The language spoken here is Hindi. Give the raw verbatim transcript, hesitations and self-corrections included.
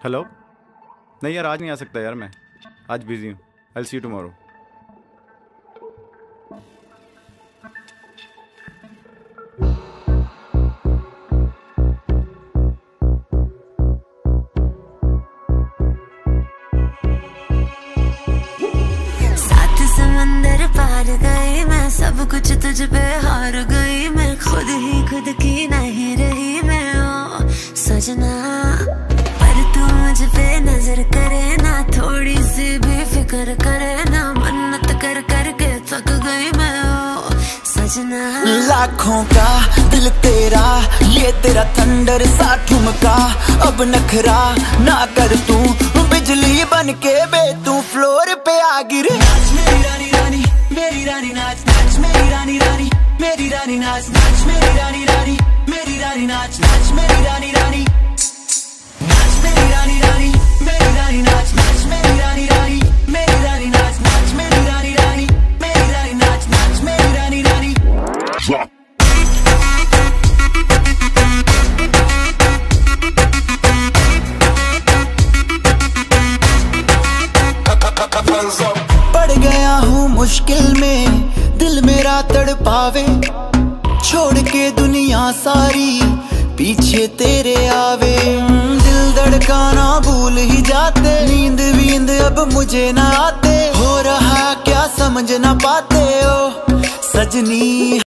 हेलो। नहीं यार, आज नहीं आ सकता यार, मैं आज बिजी हूँ। I will see you tomorrow. सात समंदर पार गई मैं, सब कुछ तुझ पे हार गई मैं, खुद ही खुद की नहीं रही मैं ओ सजना। पर तू मुझ पे नजर करे ना, थोड़ी सी भी फिक्र करे ना, मन्नत कर कर के थक गई मैं ओ सजना। लाखों का दिल तेरा, ये तेरा थंडर सा ठुमका, अब नखरा ना कर तू, बिजली बन के बे तू फ्लोर पे आ गिरे। नाच मेरी रानी रानी, मेरी रानी नाच नाच मेरी रानी रानी, मेरी रानी नाच नाच मेरी रानी रानी, मेरी रानी नाच नाच मेरी रानी रानी, नाच मेरी रानी रानी, मेरी रानी नाच नाच मेरी रानी रानी, मेरी रानी नाच नाच मेरी रानी रानी, मेरी रानी नाच नाच मेरी रानी रानी। पड़ गया हूँ मुश्किल में, दिल मेरा तड़पावे, छोड़ के दुनिया सारी पीछे तेरे आवे। दिल धड़काना भूल ही जाते, नींद वींद अब मुझे ना आते, हो रहा क्या समझ ना पाते ओ सजनी।